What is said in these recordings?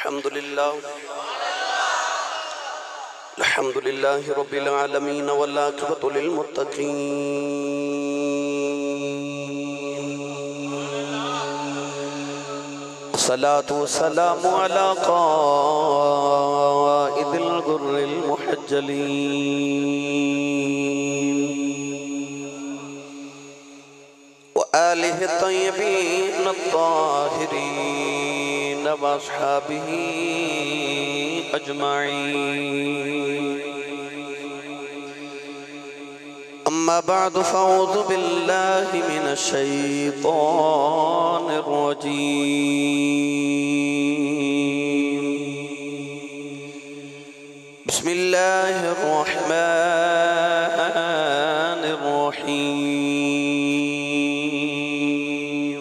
الحمد لله رب العالمين والعاقبة للمتقين الصلاة والسلام على قائد الغر المحجلين وآله الطيبين الطاهرين وأصحابه أجمعين أما بعد فأعوذ بالله من الشيطان الرجيم بسم الله الرحمن الرحيم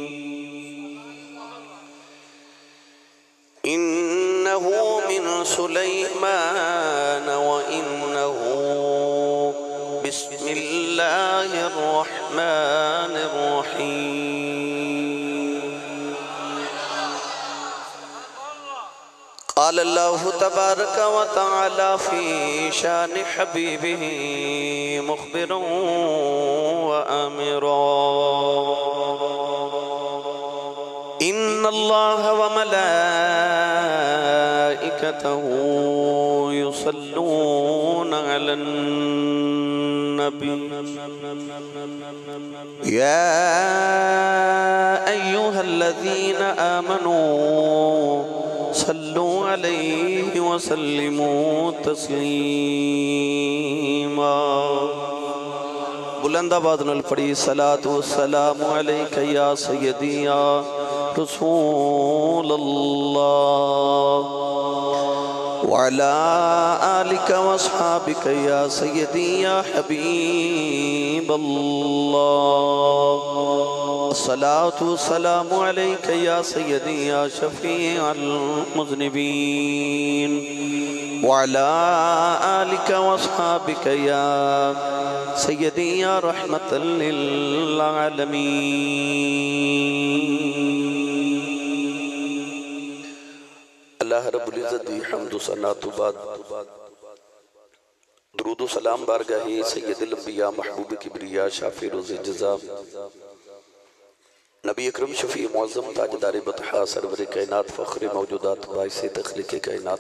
إنه من سليمان وإنه بسم الله الرحمن الرحيم قال الله تبارك وتعالى في شان حبيبه مخبرا وآمرا إن الله وملائكته يصلون على النبي يا أيها الذين آمنوا صلوا عليه وسلموا تسليما بلند آواز نال پڑھی صلاۃ والسلام علیک یا سیدی یا رسول اللہ وعلى آلك واصحابك يا سيدي يا حبيب الله الصلاة والسلام عليك يا سيدي يا شفيع المذنبين وعلى آلك واصحابك يا سيدي يا رحمة للعالمين اللہ رب العزت دی حمد و ثنا تو بعد درود و سلام بارگاہ سید الانبیاء محبوب کبریا شافی روز جزا نبی اکرم شفیع معظم تاجدار بطحا سرور کائنات فخر موجودات باعث تخلیق کائنات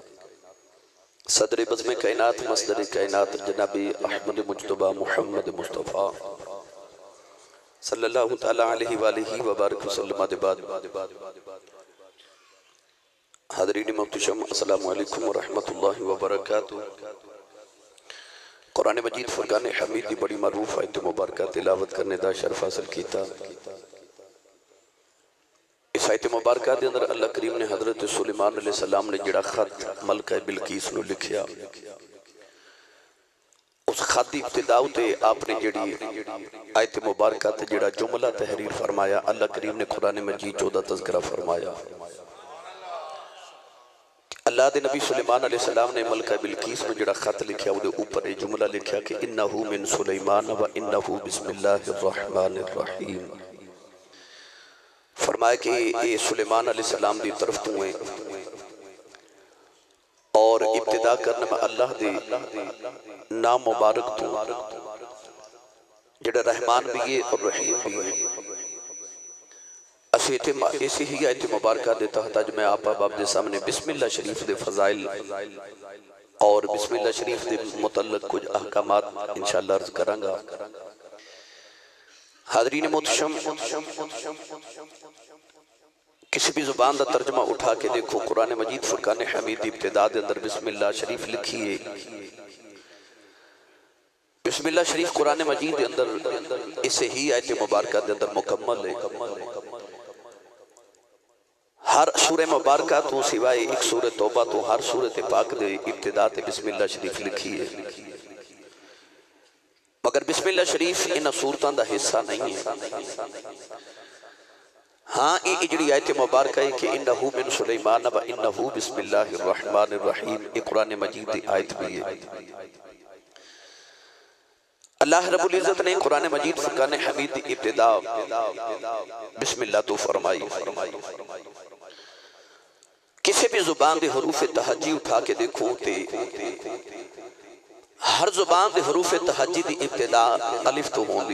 صدر بزم کائنات مصدر کائنات جناب احمد مجتبہ محمد مصطفیٰ صلی اللہ تعالیٰ علیہ وآلہ وبارک وسلم بعد حاضرین محتشم السلام علیکم ورحمت اللہ وبرکاتہ قرآن مجید فرقان حمید دی بڑی معروف آیت مبارکہ تلاوت کرنے دا شرف حاصل کیتا اس آیت مبارکہ دے اندر اللہ کریم نے حضرت سلیمان علیہ السلام نے جڑا خط ملکہ بلقیس نو لکھیا اس خط دی ابتداؤ تے آپ نے جڑی آیت مبارکہ تے جڑا جملہ تحریر فرمایا اللہ کریم نے قرآن مجید 14 تذکرہ فرمایا اللہ دے نبی سلیمان علیہ السلام نے ملکہ بلقیس میں جڑا خط لکھیا وہ دے اوپر ایک جملہ لکھیا کہ انہو من سلیمان و انہو بسم اللہ الرحمن الرحیم فرمایا کہ یہ سلیمان علیہ السلام دی طرف تو ہیں اور ابتدا کرنے میں اللہ دے نام مبارک تو جڑا رحمان بھی ہے اور رحیم بھی ہے اسی ہی آیت مبارکہ دیتا ہے تاج میں آپ اب دے سامنے بسم اللہ شریف دے فضائل اور بسم اللہ شریف دے متعلق کچھ احکامات انشاءاللہ عرض کروں گا حاضرین محتشم کسی بھی زبان دا ترجمہ اٹھا کے دیکھو قرآن مجید فرقان حمید دی ابتدا دے اندر بسم اللہ شریف لکھی ہے بسم اللہ شریف قرآن مجید دے اندر اسے ہی آیت مبارکہ دے اندر مکمل ہے ہر سورہ مبارکہ تو سوائے ایک سورہ توبہ تو ہر سورہ پاک دے ابتدا تے بسم اللہ شریف لکھی ہے مگر بسم اللہ شریف انہا سورتان دا حصہ نہیں ہے ہاں یہ اجڑی آیت مبارکہ ہے کہ انہو من سلیمان و انہو بسم اللہ الرحمن الرحیم یہ قرآن مجید دی آیت بھی ہے اللہ رب العزت نے قرآن مجید فرقان حمید دی ابتدا بسم اللہ تو فرمائی کسی بھی زبان دے حروف تہجی اٹھا کے دیکھو تے ہر زبان دے حروف تہجی دی ابتدا الف تو ہوں دی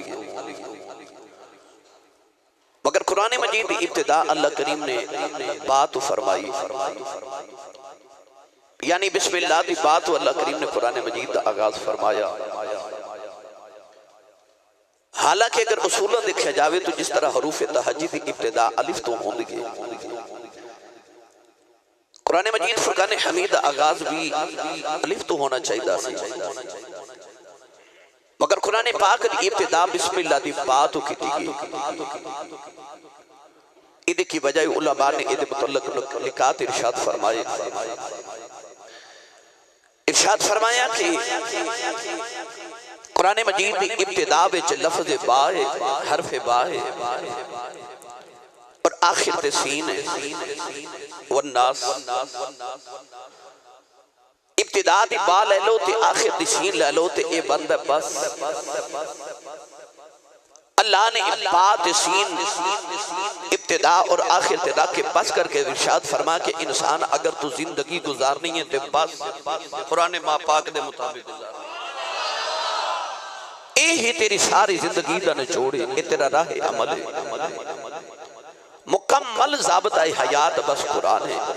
مگر قرآن مجید دی ابتدا اللہ کریم نے بات فرمائی یعنی بسم اللہ دی بات اللہ کریم نے قرآن مجید دا آغاز فرمایا حالانکہ اگر اصولاً دیکھا جاوے تو جس طرح حروف تہجی دی ابتدا الف تو ہوں دی قرآن مجید فرقان حمید آغاز بھی الف تو ہونا چاہیے سی مگر قرآن پاک دی ابتدا بسم اللہ دی بات کی تھی ادھے کی وجہ علماء نے ادھے متعلق لکات ارشاد فرمائے کہ قرآن مجید دی ابتدا بچ لفظ با ہے حرف با ہے اور آخر تے سین ہے والناس ابتدا دی با لے لو تے آخر دی سین لے لو تے اے بندہ بس اللہ نے با تے سین ابتدا اور آخر تے رکھ کے بس کر کے ارشاد فرما کہ انسان اگر تو زندگی گزارنی ہے تے بس قرآن ماں پاک دے مطابق گزار اے ہی تیری ساری زندگی دا نچوڑے اے تیرا راہ عمل ہے مکمل ضابطہ حیات بس قرآن ہے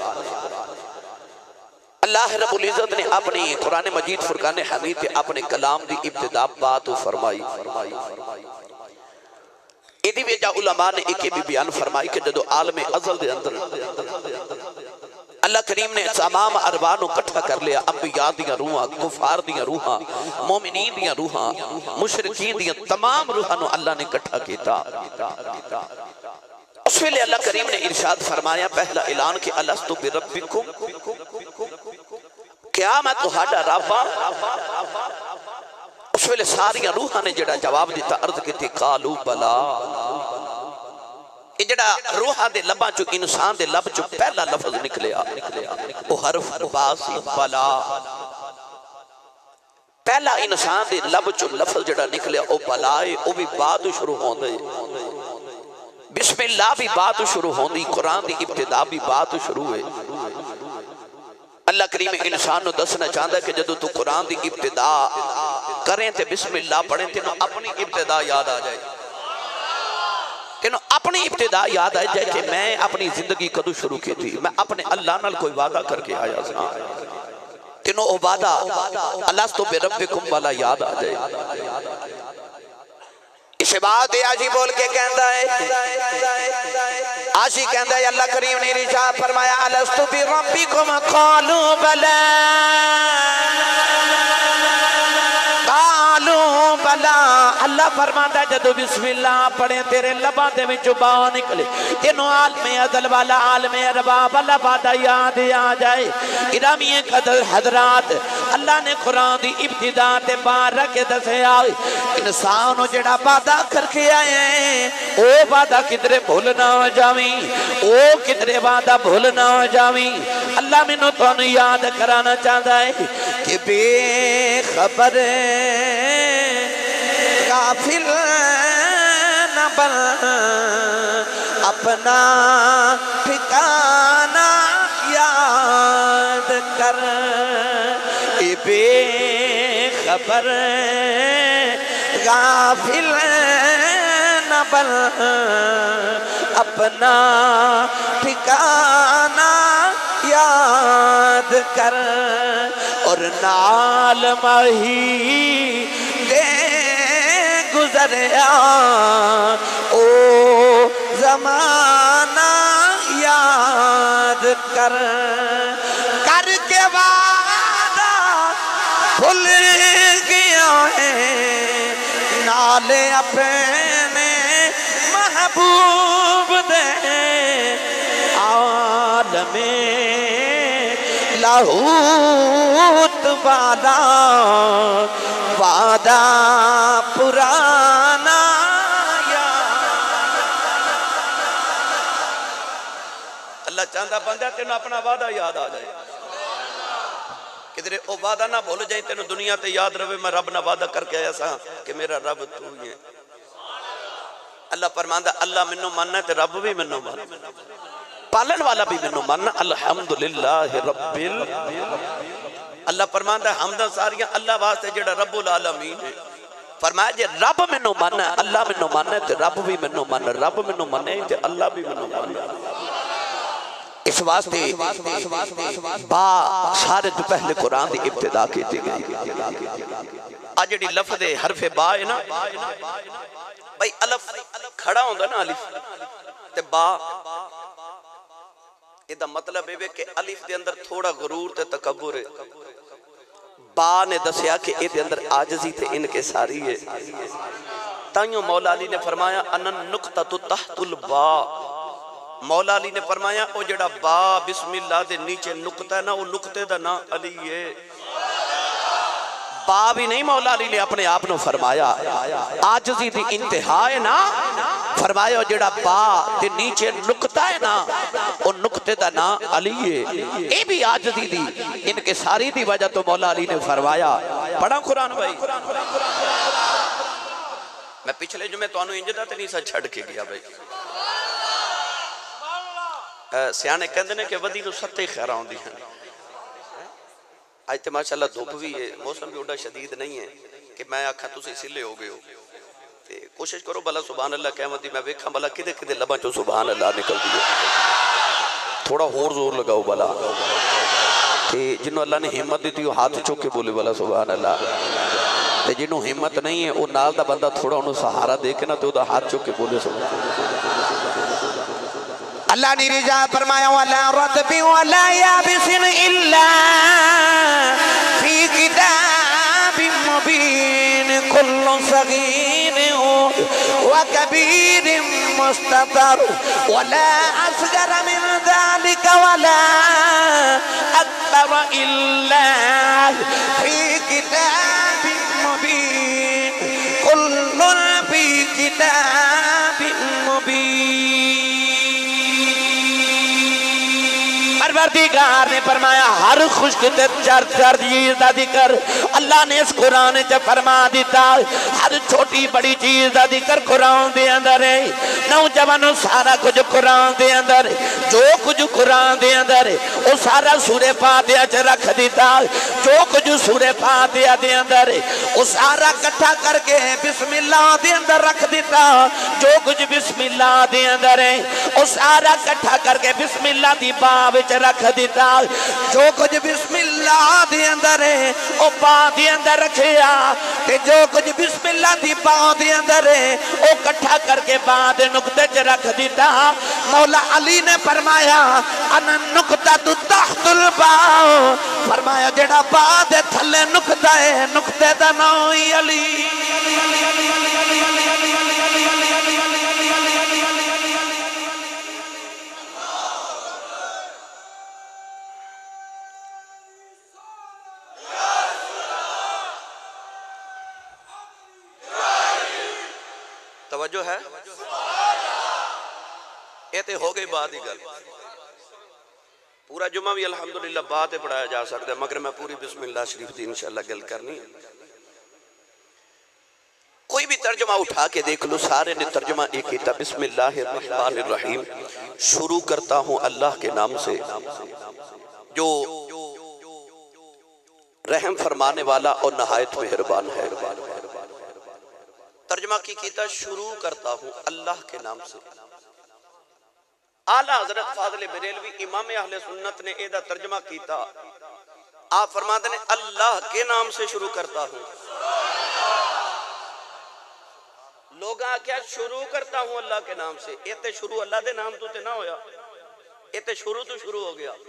اللہ رب العزت نے اپنی قرآن مجید فرقان حمید پہ اپنے کلام دی ابتدا بات فرمائی ایدی وجہ علماء نے ایک بھی بیان فرمائی کہ جدو عالم ازل دے اندر اللہ کریم نے تمام اربانو کٹھا کر لیا انبیاء دیاں روحاں کفار دیاں روحاں مومنین دیاں روحاں مشرکین دیاں تمام روحانو اللہ نے کٹھا کیتا اس ویلے اللہ کریم نے ارشاد فرمایا پہلا اعلان کہ الستو بربکم کیا میں تہاڈا رب اس ویلے ساریاں روحاں نے جڑا جواب دیتا عرض کیتی قالو بلا یہ جڑا روحاں دے لباں چو انسان دے لب چو پہلا لفظ نکلیا وہ حرف باسی بلا پہلا انسان دے لب چو لفظ جڑا نکلیا وہ بلائے وہ بھی بات شروع ہون دے بسم اللہ بھی بات شروع ہون دی قرآن دی ابتدا بھی بات شروع ہے اللہ کریم انسان نو دسنا چاہتا ہے کہ جدو تو قرآن دی ابتدا کریں تے بسم اللہ پڑھیں تینوں اپنی ابتدا یاد آ جائے تینوں اپنی ابتدا یاد آ جائے کہ میں اپنی زندگی کدو شروع کی تھی میں اپنے اللہ نال کوئی وعدہ کر کے آیا سا تینوں او وعدہ الستو بربکم والا یاد آ جائے اسے بات آجی بول کے کہندہ ہے آجی کہندہ ہے اللہ کریم نے ارشاد فرمایا الستو بربکم قالوا بلا قالوا بلا اللہ فرماتا ہے جدو بسم اللہ پڑھیں تیرے لباں دے میں چوباں نکلے تینوں عالم عدل والا عالم ارباب اللہ بادہ یاد آ جائے گرامی قدر حضرات اللہ نے قرآن دی ابتدا تے بار رکھے دسے آئے انسانوں جڑا بادہ کر کے آئے ہیں او بادہ کدرے بھولنا جاویں او کدرے بادہ بھولنا جاویں اللہ میں نو تو یاد کرانا چاہتا ہے کہ بے خبر غافل نہ بن اپنا ٹھکانہ یاد کر اے بے خبر غافل نہ بن اپنا ٹھکانہ یاد کر اور نال مہی دے گزریا او زمانہ یاد کر کر کے وعدہ بھول گیا ہے نالے اپنے محبوب دے عالم لاہوت والا وعدہ پرانا اللہ چاہتا بندہ تینوں اپنا وعدہ یاد آ جائے کدھر او وعدہ نہ بھول جائیں تینوں دنیا تے یاد رہے میں رب نہ وعدہ کر کے آیا سا کہ میرا رب تو ہی ہے اللہ فرماندا اللہ منوں ماننا ہے تے رب بھی منوں ماننا پالن والا بھی منو من الحمدللہ رب اللہ فرماندا ہے حمداں ساریاں اللہ واسطے جڑا رب العالمین ہے فرمایا جے رب منو من ہے اللہ منو من ہے تے رب بھی منو من رب منو من ہے تے اللہ بھی منو من اس واسطے با سارے تو پہلے قرآن دی ابتدا کی تھی گئی آج جڑی لفظ حرف با ہے نا بھائی الف کھڑا ہوندہ نا الف تے با یہ دا مطلب ہے کہ الف دے اندر تھوڑا غرور تے تکبر ہے با نے دسیا کہ اے دے اندر آجزی تے ان کے ساری ہے تائیوں مولا علی نے فرمایا انن نقطہ تحت البا مولا علی نے فرمایا او جڑا با بسم اللہ دے نیچے نقطہ ہے نا وہ نقطے دا نا علی ہے با بھی نہیں مولا علی نے اپنے آپ نے فرمایا آجزی دی انتہا ہے نا فرمایا جڑا با دے نیچے نقطہ ہے نا وہ نقطے دا نا علی ہے اے بھی آجزی دی ان کے ساری دی وجہ تو مولا علی نے فرمایا پڑھا قرآن بھائی میں پچھلے جو میں تو انہوں انجدہ تے نہیں سا چھڑ کے گیا بھائی سیانے کہندے نے کہ ودی تو ستے خیرہ ہوں دی ہیں آج تے ماشاءاللہ دھوپ بھی ہے موسم بھی اڈا شدید نہیں ہے کہ میں آکھا تو سے سلے ہو گئے ہو کوشش کرو بلا سبحان اللہ کہمت دی میں بیکھا بلا کدے کدے لبا چو سبحان اللہ نکل دی تھوڑا ہور زور لگاؤ بلا جنہوں اللہ نے حمد دی تھی وہ ہاتھ چوک کے بولے بلا سبحان اللہ جنہوں حمد نہیں ہے وہ نال دا بندہ تھوڑا انہوں سہارا دے کے نا تو دا ہاتھ چوک کے بولے سبحان اللہ اللہ نے رجا فرمایا وَلَا رَتْبٍ وَلَا يَابِسٍ إِلَّا فِي كِتَابٍ مُبِينٍ كُلُّ صَغِيرٍ وَكَبِيرٍ مُسْتَطَرٍ وَلَا أَصْغَرَ مِنْ ذَلِكَ وَلَا أَكْبَرَ إِلَّا فِي كِتَابٍ مُبِينٍ كُلٌّ فِي كِتَابٍ مُبِينٍ پروردگار نے فرمایا ہر خشک تے چار چیز دا ذکر اللہ نے اس قرآن جب فرما دیتا ہر چھوٹی بڑی چیز دا ذکر قرآن دے اندر ہے نوجوانوں سارا کچھ قرآن دے اندر جو کچھ قرآن دے اندر وہ سارا سورہ فاتحہ چ رکھ دیتا جو کچھ سورہ فاتحہ دے اندر وہ سارا کٹھا کر کے بسم اللہ دے اندر رکھ دیتا جو کچھ بسم اللہ دے اندر ہے وہ سارا کٹھا کر کے بسم اللہ دی باب رکھ دیتا جو کچھ بسم اللہ دے اندر ہے وہ با دے اندر رکھیا تے جو کچھ بسم اللہ دی با دے اندر ہے وہ کٹھا کر کے با دے نقطے چ رکھ دیتا مولا علی نے فرمایا انا نقطہ تو تحت البا فرمایا جڑا با دے تھلے نقطہ ہے نقطے دا نائی علی توجہ ہے یہ تے ہو گئی بات ہی گل پورا جمعہ بھی الحمدللہ بات پڑھایا جا سکتا ہے مگر میں پوری بسم اللہ شریف دی انشاءاللہ گل کرنی ہے کوئی بھی ترجمہ اٹھا کے دیکھ لو سارے نے ترجمہ ایک ہی تھا بسم اللہ الرحمن الرحیم شروع کرتا ہوں اللہ کے نام سے جو رحم فرمانے والا اور نہایت مہربان ہے ترجمہ کی کیتا شروع کرتا ہوں اللہ کے نام سے اعلیٰ حضرت فاضل بریلوی امام اہل سنت نے ایدہ ترجمہ کیتا آپ فرماتے ہیں اللہ کے نام سے شروع کرتا ہوں لوگاں کیا شروع کرتا ہوں اللہ کے نام سے ایتے شروع اللہ دے نام تو تے نہ ہویا ایتے شروع تو شروع ہو گیا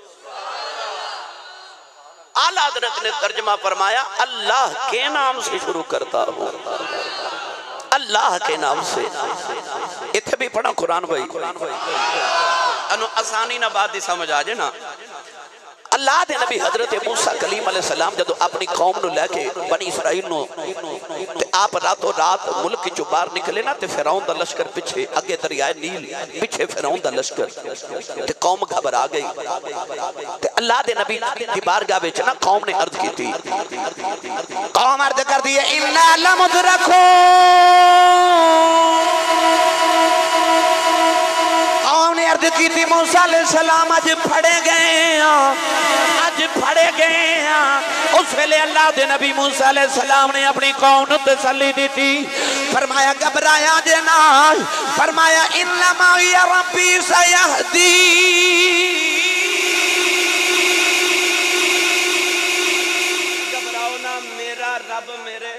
اعلیٰ حضرت نے ترجمہ فرمایا اللہ کے نام سے شروع کرتا ہوں اللہ کے نام سے اتھے بھی پڑھا قرآن بھائی انو آسانی نہ بات دی سمجھ آجے نا اللہ دے نبی حضرت موسیٰ کلیم علیہ السلام جدو اپنی قوم نو لے کے بنی اسرائیل نو تے آپ راتوں رات ملک کی جو باہر نکلے نا تے فیرعون دا لشکر پچھے اگے دریائے نیل پچھے فیرعون دا لشکر تے قوم گھبرا گئی تے اللہ دے نبی دی بارگاہ وچ نا قوم نے عرض کی تھی قوم عرض کر دی اِنَّا لَمُدْرَكُونَ قوم نے عرض کی تھی موسیٰ علیہ السلام اج پھڑے گئے ہیں اس ویلے اللہ دے نبی موسیٰ علیہ السلام نے اپنی قوم نو تسلی دی تھی فرمایا گھبرایا جنا فرمایا انما یا ربی سیہدی گھبراؤ نا میرا رب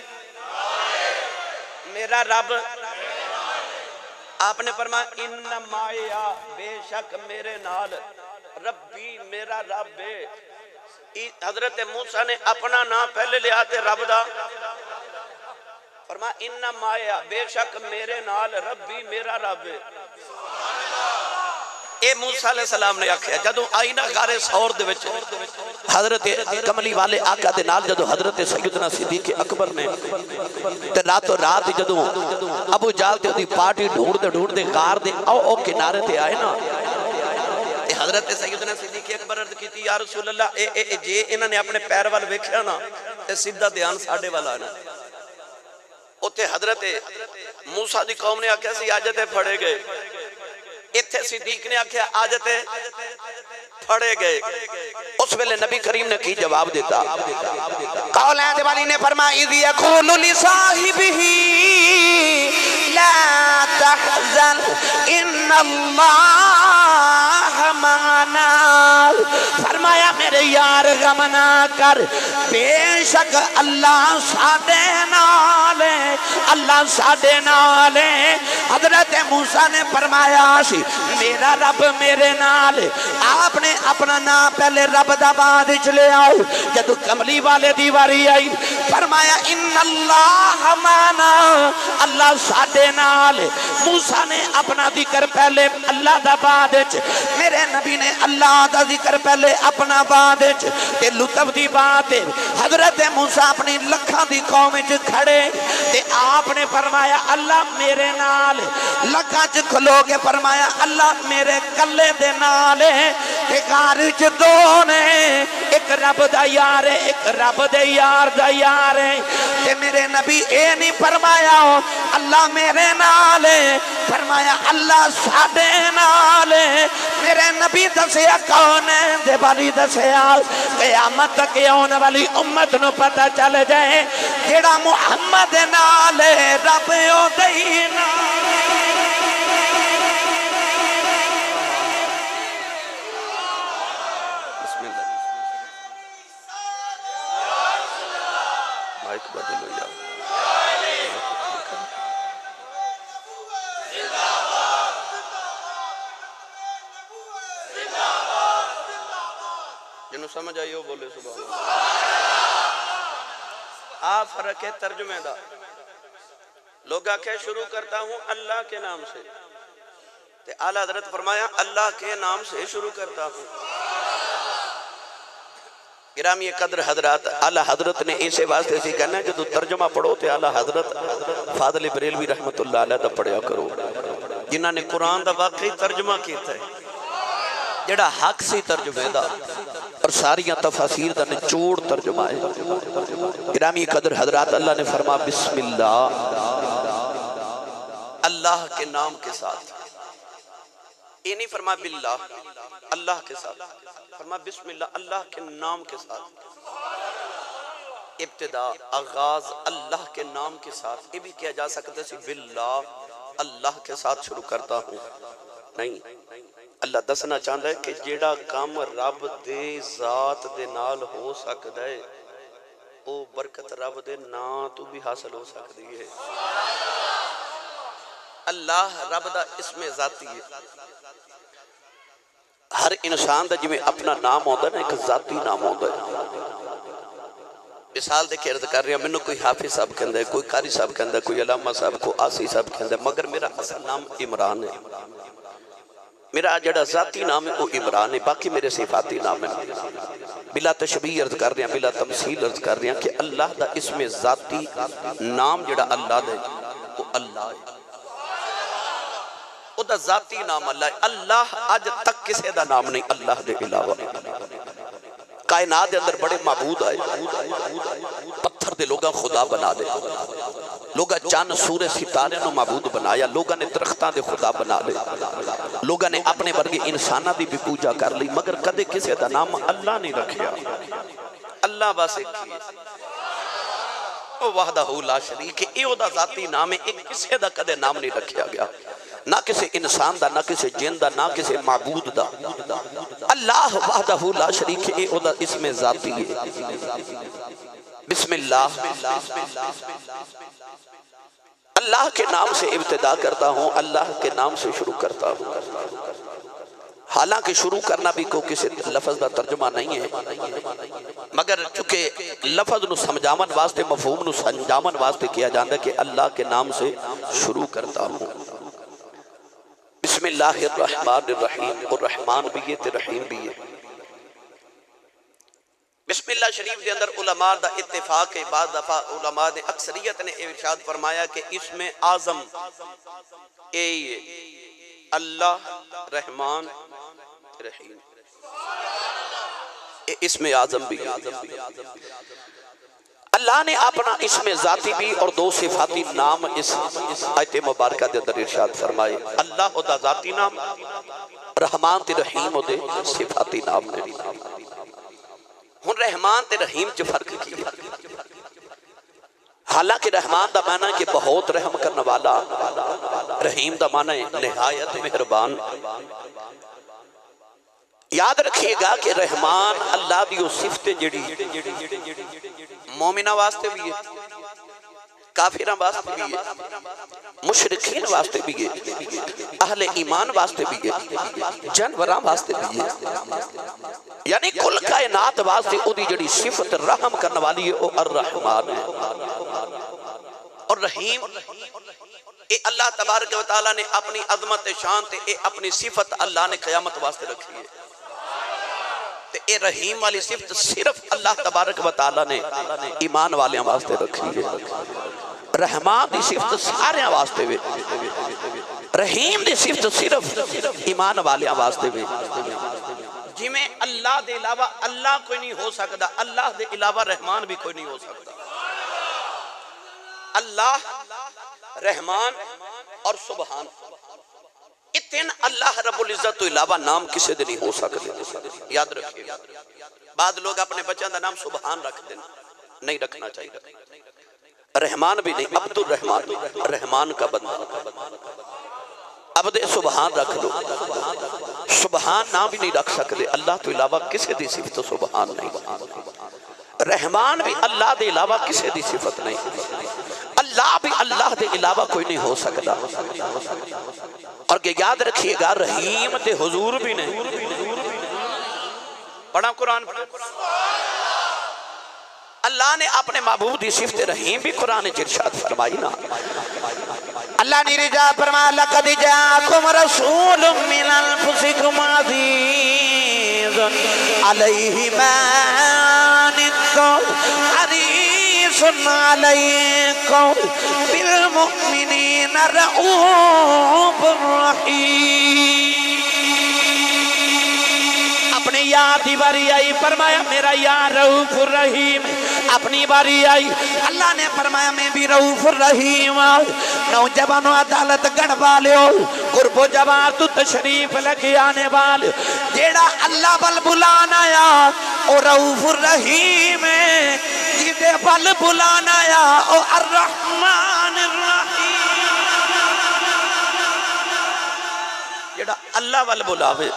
میرا رب آپ نے فرمایا انما یا بے شک میرے نال ربی میرا رب ہے حضرت موسیٰ نے اپنا نام پہلے لیا تے رب دا فرمایا انما یا بے شک میرے نال ربی میرا رب ہے اے موسیٰ علیہ السلام نے آکھیا جدو آئینہ غار سور دے وچ حضرت کملی والے آقا دے نال جدو حضرت سیدنا صدیق اکبر نے تے رات جدو ابو جال تے دی پارٹی ڈھونڈ دے غار دے او کنارے تے آئے نا حضرت سیدنا صدیق اکبر عرض کی تھی یا رسول اللہ جے انہوں نے اپنے پیر وال ویکھیا نا تے سیدھا دھیان ساڈے والا نا اوتے حضرت موسیٰ دی قوم نے آکھیا سی آجتے پھڑے گئے ایتھے صدیق نے آکھیا آجتے پھڑے گئے اس ویلے نبی کریم نے کی جواب دیتا قول اہد والی نے فرمایا اذ یقول لصاحبہ لا تحزن ان اللہ معنا فرمایا میرے یار غم نہ کر بے شک اللہ ساڈے نال ہے اللہ ساڈے نال ہے حضرت موسیٰ نے فرمایا سی میرا رب میرے نال آپ نے اپنا نام پہلے رب دا بعد چلے آؤ جدو کملی والے دیواری آئی فرمایا ان اللہ معنا اللہ ساڈے نال موسیٰ نے اپنا ذکر پہلے اللہ دا بعد میرے نبی نے اللہ دا ذکر پہلے اپنا بعد تے لطف دی بات حضرت موسیٰ اپنی لکھاں دی قوم کھڑے تے آپ نے فرمایا اللہ میرے نال لکھاں کھلو کے فرمایا اللہ میرے کلے دے نال تے غار دو نے ایک رب دا یار ہے ایک رب دے یار دا یار ہے تے میرے نبی اے نہیں فرمایا اللہ میرے نال فرمایا اللہ ساڈے نال میرے نبی دسیا کون ہے دے والی دسیا قیامت تک آنے والی امت نو پتہ چل جائے جیڑا محمد نال رب او دئی نال بسم اللہ مائک بدل ہو جاؤ جنہوں سمجھ آئی ہو بولے سبحان اللہ آپ فرق ہے ترجمہ دا لوگ آکھے شروع کرتا ہوں اللہ کے نام سے تے اعلیٰ حضرت فرمایا اللہ کے نام سے شروع کرتا ہوں گرامی قدر حضرات اعلیٰ حضرت نے اسے واسطے سے کہنا ہے جو ترجمہ پڑھو تے اعلیٰ حضرت فاضل بریلوی رحمت اللہ علیہ دا پڑھیا کرو جنہاں نے قرآن دا واقعی ترجمہ کیتا ہے جڑا حق سی ترجمہ دا اور ساریاں تفاسیر دا نچوڑ ترجمہ ہے گرامی قدر حضرات اللہ نے فرما بسم اللہ اللہ کے نام کے ساتھ یہ نہیں فرما باللہ اللہ کے ساتھ فرما بسم اللہ اللہ کے نام کے ساتھ ابتدا آغاز اللہ کے نام کے ساتھ یہ بھی کیا جا سکتا ہے باللہ اللہ کے ساتھ شروع کرتا ہوں نہیں اللہ دسنا چاہتا ہے کہ جیڑا کام رب دے ذات دے نال ہو سکتا ہے وہ برکت رب دے نا تو بھی حاصل ہو سکتی ہے اللہ رب دا اسم ذاتی ہے ہر انسان دا جو اپنا نام ہوتا ہے نا ایک ذاتی نام ہوتا ہے مثال دے کے عرض کر رہے ہیں میں نے کوئی حافظ صاحب کہندہ ہے کوئی قاری صاحب کہندہ ہے کوئی علامہ صاحب کو آسی صاحب کہندہ ہے مگر میرا اصل نام عمران ہے میرا جڑا ذاتی نام ہے وہ عمران ہے باقی میرے صفاتی نام ہے بلا تشبیہ عرض کر رہے ہیں بلا تمثیل عرض کر رہے ہیں کہ اللہ دا اسم ذاتی نام جڑا اللہ دے وہ اللہ ہے وہ دا ذاتی نام اللہ ہے اللہ آج تک کسے دا نام نہیں اللہ دے علاوہ کائنات دے اندر بڑے معبود آئے پتھر پتھر دے لوگاں خدا بنا دے، لوگاں چاند سورج ستارے نو معبود بنایا، لوگاں نے درختاں دے خدا بنا دے، لوگاں نے اپنے ورگے انساناں دی بھی پوجا کر لی، مگر کدے کسے دا نام اللہ نہیں رکھیا۔ اللہ بس ایک ہی وحدہ لا شریک، ایو دا ذاتی نام ہے، ایک کسے دا کدے نام نہیں رکھیا گیا، نہ کسی انسان دا، نہ کسی جن دا، نہ کسی معبود دا۔ اللہ وحدہ لا شریک ہے، ایو دا اسم ذاتی ہے۔ بسم اللہ، اللہ کے نام سے ابتدا کرتا ہوں، اللہ کے نام سے شروع کرتا ہوں۔ حالانکہ شروع کرنا بھی کوئی کسی لفظ کا ترجمہ نہیں ہے، مگر چونکہ لفظ نو سمجھاون واسطے، مفہوم نو سمجھاون واسطے کیا جاندہ کہ اللہ کے نام سے شروع کرتا ہوں۔ بسم اللہ الرحمن الرحیم، الرحمن بھی ہے تے رحیم بھی ہے۔ بسم اللہ شریف دے اندر علماء دا اتفاق ہے، بعض دفعہ علماء نے اکثریت نے ارشاد فرمایا کہ اسم اعظم اے اللہ رحمان رحیم، اسم اعظم بھی ہے۔ اللہ نے اپنا اسم ذاتی بھی اور دو صفاتی نام اس آیت مبارکہ دے اندر ارشاد فرمائے۔ اللہ دا ذاتی نام، رحمان تے رحیم دے صفاتی نام نے۔ ہن رحمان تے رحیم چ فرق کی ہے؟ حالانکہ رحمان دا معنی ہے کہ بہت رحم کرنے والا، رحیم دا معنی ہے نہایت مہربان۔ یاد رکھیے گا کہ رحمان اللہ دی صفت جڑی مومنہ واسطے بھی ہے، کافران واسطے بھی ہے، مشرکین واسطے بھی ہے، اہل ایمان واسطے بھی ہے، جانوران واسطے بھی ہے، یعنی کل کائنات واسطے او دی جڑی صفت رحم کرنے والی ہے وہ الرحمن ہے۔ اور رحیم اے اللہ تبارک و تعالیٰ نے اپنی عظمت شان تے اے اپنی صفت اللہ نے قیامت واسطے رکھی ہے، تے اے رحیم والی صفت صرف اللہ تبارک و تعالیٰ نے ایمان والیاں واسطے رکھی ہے۔ رحمان دی صفت سارے واسطے بھی، رحیم دی صفت صرف ایمان والیاں واسطے بھی۔ جی میں اللہ دے علاوہ اللہ کوئی نہیں ہو سکتا، اللہ دے علاوہ رحمان بھی کوئی نہیں ہو سکتا۔ اللہ، رحمان اور سبحان، اتن اللہ رب العزت تو علاوہ نام کسے دے نہیں ہو سکتے۔ یاد رکھئے، بعد لوگ اپنے بچوں دا نام سبحان رکھ دیں، نہیں رکھنا چاہیے۔ رحمان بھی نہیں، عبد الرحمان، رحمان کا بندہ، عبد سبحان رکھ لو۔ سبحان نام بھی نہیں رکھ سکتے، اللہ تو علاوہ کسے دی صفت سبحان نہیں۔ رحمان بھی اللہ دے علاوہ کسے دی صفت نہیں، اللہ بھی اللہ دے علاوہ کوئی نہیں ہو سکتا۔ اور کہ یاد رکھیے گا رحیم تے حضور بھی نہیں۔ پڑھا قرآن پڑھا، اللہ نے اپنے محبوب دی صفت رحیم بھی قرآن ارشاد فرمائی نا۔ اللہ نے ارشاد فرمایا لقد جاءکم رسول من انفسکم عزیز علیہ ما عنتم حریص علیکم بالمؤمنین رؤوف رحیم۔ اپنے یاد ہی باری آئی، فرمایا میرا یار رؤوف الرحیم۔ اپنی باری آئی، اللہ نے فرمایا میں بھی رؤوف الرحیم۔ نوجوانوں عدالت گڑھ والے ہو، قرب و جوار تو تشریف لگے آنے والے، جیڑا اللہ بل بلانا یا او رؤوف الرحیم ہے، جیڑے بل بلانا یا او الرحمن الرحیم۔ جیڑا اللہ بل بلاوے،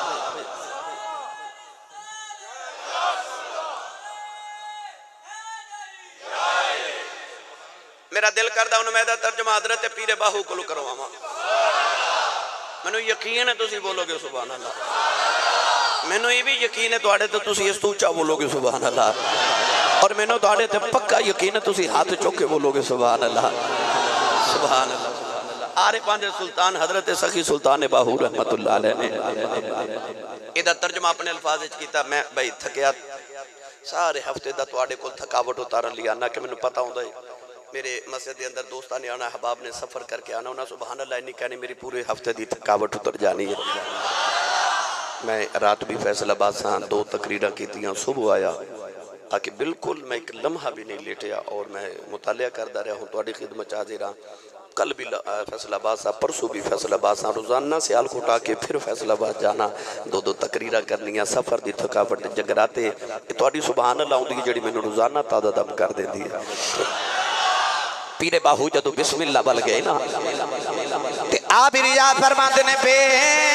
میرا دل کردہ انہوں میں دا ترجمہ حضرت پیر باہو کو لو کرو آما۔ میں یقین ہے تسی بولو گے سبحان اللہ، میں یہ بھی یقین ہے تو آڑے تو تسی اس توچہ بولو گے سبحان اللہ، اور میں تو آڑے تو پکا یقین ہے تسی ہاتھ چوکے بولو گے سبحان اللہ، سبحان اللہ۔ آرے پانچ سلطان حضرت سخی سلطان باہو رحمت اللہ علیہ نے ادھا ترجمہ اپنے الفاظ کیتا۔ میں بھائی تھکیا سارے ہفتے دا تو آڑے کو تھکاوٹ اتارن لیا نہ کہ میں نے پتا ہوں دا میرے مسجد دے اندر دوستانے آنا، حباب نے سفر کر کے آنا ہونا، سبحان اللہ انہی کہنے میری پورے ہفتے دی تھکاوٹ اتر جانی ہے۔ میں رات بھی فیصل آباد سان 2 تقریرہ کی تیاں، صبح آیا آکے بالکل میں ایک لمحہ بھی نہیں لیٹیا اور میں مطالعہ کردہ رہا ہوں توڑی خدمت حاضر ہاں کل بھی فیصل آباد صاحب پرسوں بھی فیصل آباد صاحب روزانہ سیال کو اٹھا کے پھر فیصل آباد جانا دو تقریرہ کرنیاں سفر دی تھکاوٹ جگراتے توڑی سبحان اللہ ہوں دی جڑی میں نے روزانہ تازہ دم کر دیں دی پیر باہو جدو بسم اللہ بل گئے نا تے آپ ریاض فرماتے نے پہ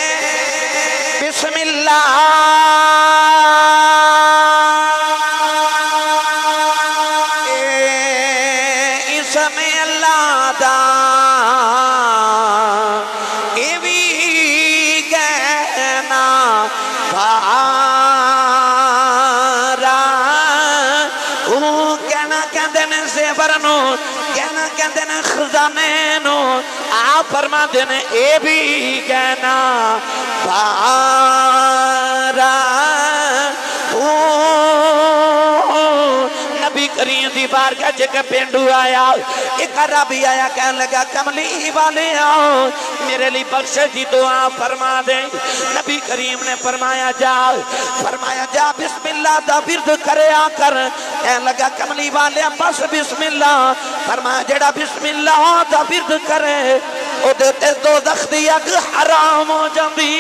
بسم اللہ اسم اللہ دا ایوی گہنا بھارا کہنا کہندن زیورنو کہنا کہندن خزانینو آپ فرما دینے اے بھی کہنا بھارا نبی کریم دی بارگاہ جگہ پینڈو آیا ایک عربی آیا کہنے لگا کملی والے آؤ میرے لیے بخش دی دعا فرما دیں نبی کریم نے فرمایا جا بسم اللہ دا ورد کرے آ کر کہنے لگا کملی والے بس بسم اللہ فرمایا جڑا بسم اللہ دا ورد کرے او دیتے دو دختی اگ حرام ہو جاندی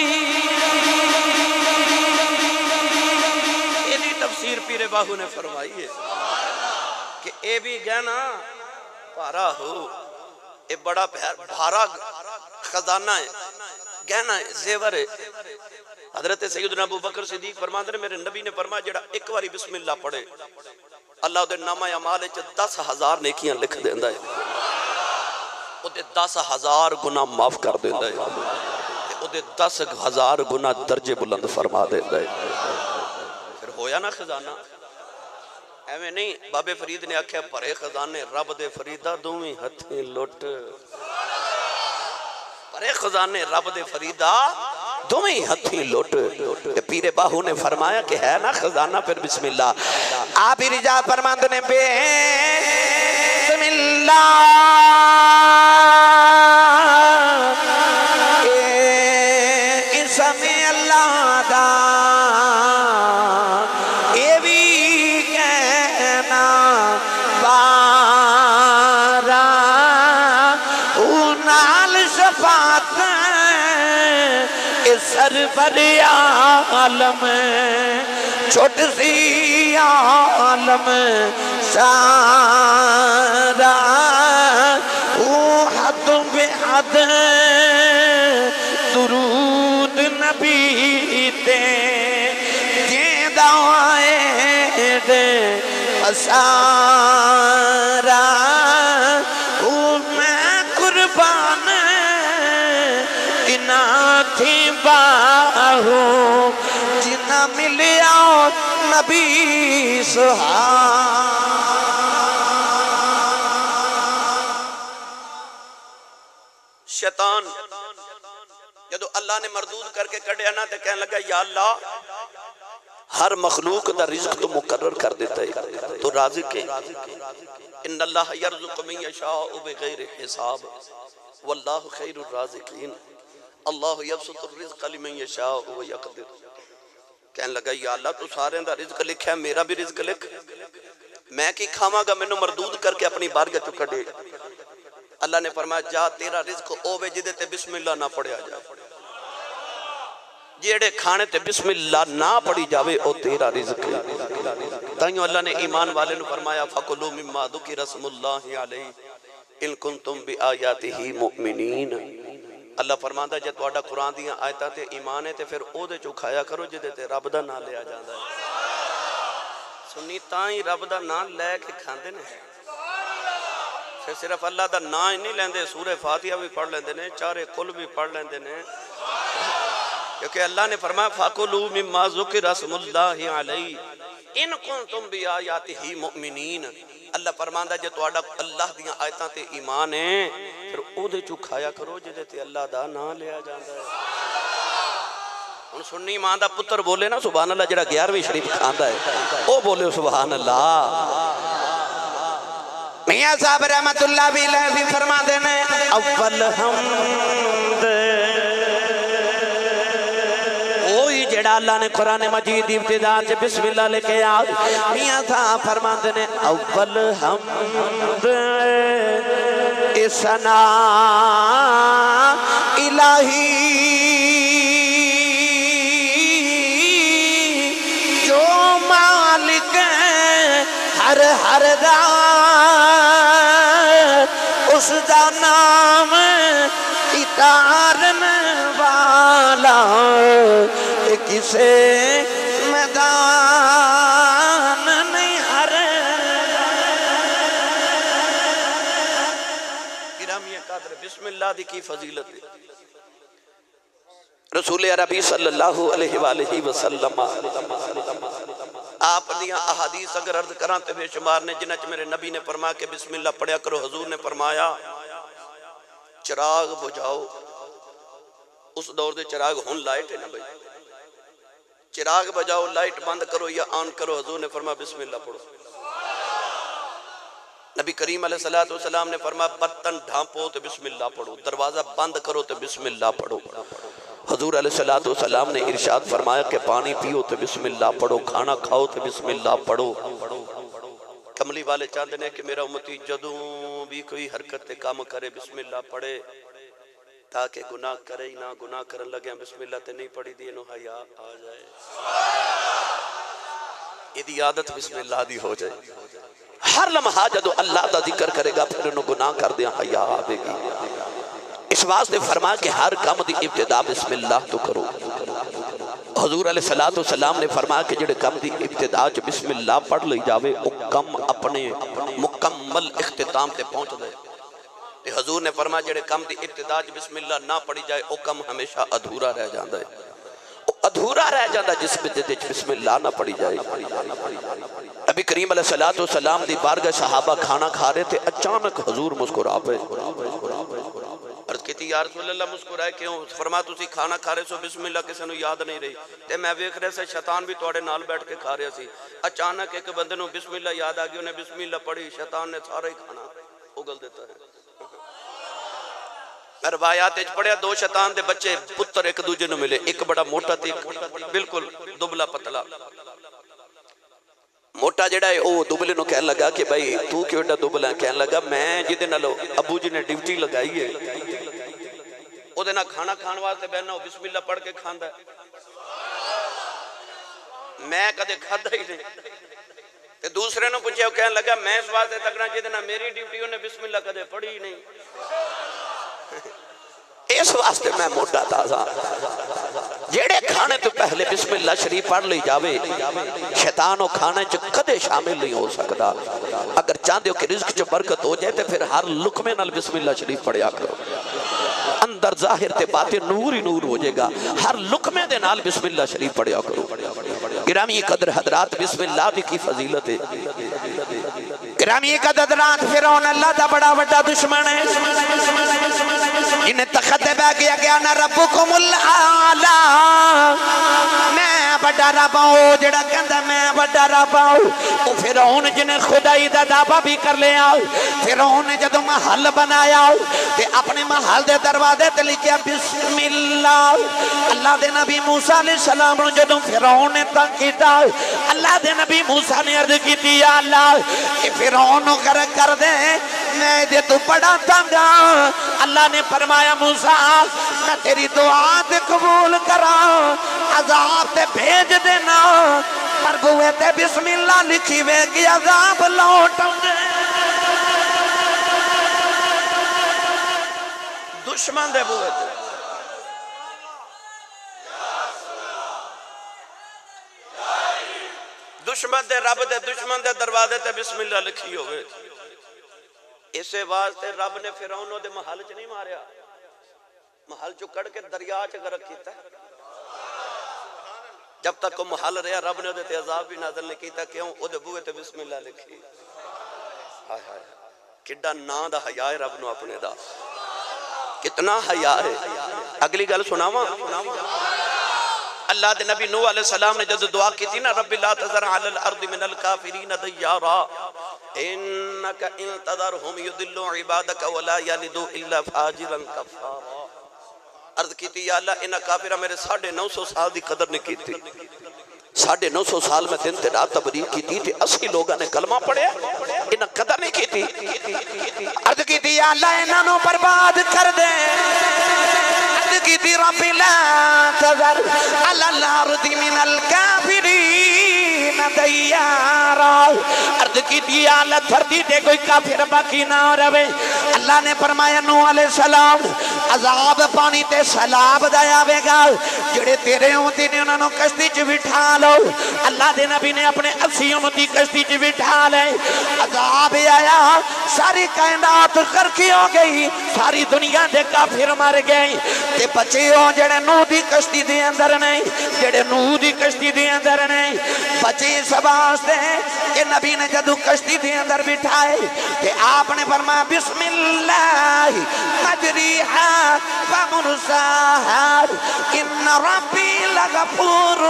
یہ تفسیر پیر باہو نے فرمائی ہے کہ اے بھی گہنا پارا ہو اے بڑا بھارا خزانہ ہے گہنا ہے زیور ہے حضرت سیدنا ابو بکر صدیق فرماتے ہیں میرے نبی نے فرمایا جڑا ایک واری بسم اللہ پڑھے اللہ دے نامہ اعمال وچ 10,000 نیکیاں لکھ دیندا ہے او دے 10,000 گناہ معاف کر دیندا ہے او دے 10,000 گناہ درجے بلند فرما دیندا ہے پھر ہویا نا خزانہ ایویں نہیں بابے فرید نے آکھیا پرے خزانے رب دے فریدہ دوویں ہتھیں لٹ پرے خزانے رب دے فریدہ دوویں ہتھیں لٹ پیر باہو نے فرمایا کہ ہے نا خزانہ پھر بسم اللہ آپ ہی رجا فرماندے نے بسم اللہ اسم اللہ دا سرور عالم چھوٹ سی عالم سارا حد بے حد درود نبی تے جیندہ آئے دے پسارا میں قربان تینا تھی باہو جنا ملیا نبی سہا شیطان جدو اللہ نے مردود کر کے کڑے آنا تے کہنے لگا یا اللہ ہر مخلوق دا رزق تو مقرر کر دیتا ہے تو رازق ہے ان اللہ یرزق من یشاء بغیر حساب واللہ خیر الرازقین اللہ یبسط الرزق لمن یشاء و یقدر کہنے لگا یا اللہ تو سارے دا رزق لکھا ہے میرا بھی رزق لکھ میں کی کھاواں گا مینوں مردود کر کے اپنی بارگاہ تو کڈے اللہ نے فرمایا جا تیرا رزق اوے جدے تے بسم اللہ نہ پڑھیا جا جیڑے کھانے تے بسم اللہ نہ پڑھی جاوے او تیرا رزق ہے تائیوں اللہ نے ایمان والے نے فرمایا فَقُلُوا مِمَّا ذُكِرَ اسْمُ اللَّهِ عَلَيْهِ إِن كُنتُم بِآيَاتِهِ مُؤْمِنِينَ اللہ فرماندا جے تہاڈا قرآن دیاں آیتاں تے ایمان ہے تے پھر او دے چوں کھایا کرو جدے تے رب دا نام لیا جاندا ہے سنی تاں ہی رب دا نام لے کے کھاندے نے پھر صرف اللہ دا نام ہی نہیں لیندے سورہ فاتحہ بھی پڑھ لیندے نے چارے کل بھی پڑھ لیندے نے کیونکہ اللہ نے فرمایا فَقُلُوا مِمَّا ذُكِرَ اسْمُ اللَّهِ عَلَيْهِ إِن كُنتُم بِآيَاتِهِ مُؤْمِنِينَ اللہ فرماندا جے تہاڈا اللہ دیاں آیتاں تے ایمان ہے پھر او دے چوں کھایا کرو جے تے اللہ دا نام لیا جاندا ہے ہن سنی ماں دا پتر بولے نا سبحان اللہ جڑا 11ویں شریف کھاندا ہے او بولے سبحان اللہ میاں صاحب رحمت اللہ علیہ فرما دینے اول حمد جڑا اللہ نے قرآن مجید ابتدا سے بسم اللہ لے کے آ میاں صاحب فرماتے نے اول حمد اسنا الہی جو مالک ہر ہر دا اس دا نام اتارن والا کسے میدان نہیں ہر گرامی قادر بسم اللہ دی کی فضیلت ہے رسول عربی صلی اللہ علیہ وآلہ وسلم آپ دیا احادیث اگر عرض کرانتے بے شمار نے جنچ میرے نبی نے فرمایا کہ بسم اللہ پڑھیا کرو حضور نے فرمایا چراغ بجھاؤ اس دور دے چراغ ہون لائٹ ہے نا بھائی چراغ بجھاؤ لائٹ بند کرو یا آن کرو حضور نے فرمایا بسم اللہ پڑھو نبی کریم علیہ السلام نے فرمایا برتن ڈھانپو تو بسم اللہ پڑھو دروازہ بند کرو تو بسم اللہ پڑھو حضور علیہ السلام نے ارشاد فرمایا کہ پانی پیو تو بسم اللہ پڑھو کھانا کھاؤ تو بسم اللہ پڑھو کملی والے چاہتے ہیں کہ میرا امتی جدوں بھی کوئی حرکت کام کرے بسم اللہ پڑھے تاکہ گناہ کرے ہی نہ گناہ کرن لگے بسم اللہ تے نہیں پڑھی دی انہوں حیا آ جائے یہ دی عادت بسم اللہ دی ہو جائے ہر لمحہ جدو اللہ دا ذکر کرے گا پھر انہوں گناہ کر دیا حیا آبے گی اس واسطے فرمایا کہ ہر کام دی ابتدا بسم اللہ تو کرو حضور علیہ السلام نے فرمایا کہ جڑے کام دی ابتدا بسم اللہ پڑھ لئی جاوے وہ کم اپنے مکمل اختتام تے پہنچ دے حضور نے فرمایا جڑے کام دی ابتدا بسم اللہ نہ پڑھی جائے وہ کم ہمیشہ ادھورا رہ جاندہ ہے ادھورا رہ جاندہ جس میں بسم اللہ نہ پڑھی جائے نبی کریم علیہ السلام دی بارگاہ صحابہ کھانا کھا رہے تھے اچانک حضور مسکرا پے عرض کہتی یا رسول اللہ مسکرائے کیوں فرما تسی کھانا کھا رہے سو بسم اللہ کسے نو یاد نہیں رہی تے میں ویکھ رہے سے شیطان بھی توڑے نال بیٹھ کے کھا رہے سی اچانک ایک بندے نو بسم اللہ یاد آگئی انہیں بسم اللہ پڑھی شیطان نے سارا ہی کھانا اگل دیتا ہے میں روایات اچھ پڑھیا دو شیطان دے بچے پتر ایک دوجے نو ملے ایک بڑا موٹا تھی بالکل دبلا پتلا موٹا جڑا ہے وہ دبلے نو کہنے لگا کہ بھائی تو کیوں ایڈا دبلا کہنے لگا میں جدے نالو ابو جی نے ڈیوٹی لگائی ہے او دے نا کھانا کھان واسطے بہنا ہو بسم اللہ پڑھ کے کھاندا ہے میں کدے کھادا ہی نہیں تے دوسرے نو پوچھے کہنے لگا میں اس واسطے تکنا جدے نا میری ڈیوٹی انہیں بسم اللہ کدے پڑھی ہی نہیں اس واسطے میں موٹا تازہ جیڑے کھانے تو پہلے بسم اللہ شریف پڑھ لی جاوے شیطان و کھانے چ کدے شامل نہیں ہو سکتا اگر چاہتے ہو کہ رزق چ برکت ہو جائے تو پھر ہر لقمے نال بسم اللہ شریف پڑھیا کرو اندر ظاہر تے باتیں نور ہی نور ہو جائے گا ہر لقمے دے نال بسم اللہ شریف پڑھیا کرو گرامی قدر حضرات بسم اللہ دی کی فضیلت ہے گرامی قدر حضرات فرعون اللہ دا بڑا بڑا دشمن ہے انہیں تخت بہ گیا گیا نا ربکم العالی میں بڑا رب ہوں جڑا کہندا میں بڑا رب ہوں او فرعون جنہیں خدائی دا دعویٰ بھی کر لیا فرعون نے جدوں محل بنایا تے اپنے محل دے دروازے تے لکھیا بسم اللہ اللہ دے نبی موسیٰ علیہ السلام نے جدوں فرعون نے تنگ کیتا اللہ دے نبی موسیٰ نے عرض کیتی یا اللہ کہ فرعون نو کر دے میں دے تو بڑا تنگا اللہ نے فرمایا موسیٰ میں تیری دعا تے قبول کرا عذاب تے بھیج دینا پر بوئے تے بسم اللہ لکھی وے کی عذاب لوٹ دشمن دے بوئے تے دشمن دے رب دے دشمن دے دروازے تے بسم اللہ لکھی ہوئے اسے واسطے رب نے فرعون دے محل چ نہیں ماریا محل چو کڑ کے دریا چ غرق کیتا ہے جب تک وہ محل رہا رب نے تے عذاب بھی نازل نہیں کیتا کیوں او دے بوئے تے بسم اللہ لکھی ہائے ہائے کڈا نا دا حیا ہے رب نو اپنے دا کتنا حیا ہے اگلی گل سناواں اللہ دے نبی نوح علیہ السلام نے جب دعا کی تھی نا رب لا تذر علی الارض من الکافرین دیارا انک انتظرهم یدلوا عبادک ولا یلدوا الا فاجرا کفارا عرض کیتی یا اللہ انہا کافرہ میرے 950 سال دی قدر نے کیتی 950 سال میں دن تے رات تبلیغ کیتی تے 80 لوگاں نے کلمہ پڑھیا انہا قدر نہیں کیتی عرض کیتی یا اللہ انہا نو برباد کر دے عرض کیتی رب لا تذر علی الارض من الکافرین دیارا عرض کیتی یا اللہ دھرتی دے کوئی کافر باقی نہ رہے اللہ نے فرمایا نوح علیہ السلام عذاب پانی تے سیلاب دایا بے گا جڑے تیرے ہوتی نے انہوں نے کشتی چ بٹھا لو اللہ دے نبی نے اپنے 80 امتی کشتی چ بٹھا لے عذاب آیا ساری کائنات غرقی ہو گئی ساری دنیا دے کافر مر گئے تے بچے ہو جڑے نوح دی کشتی دے اندر نہیں جڑے نوح دی کشتی دے اندر نہیں بچے سباستے کہ نبی نے جدو کشتی دے اندر بٹھائے تے آپ نے فرمایا بسم اللہ مجریہا ومرساہا ان ربی لغفور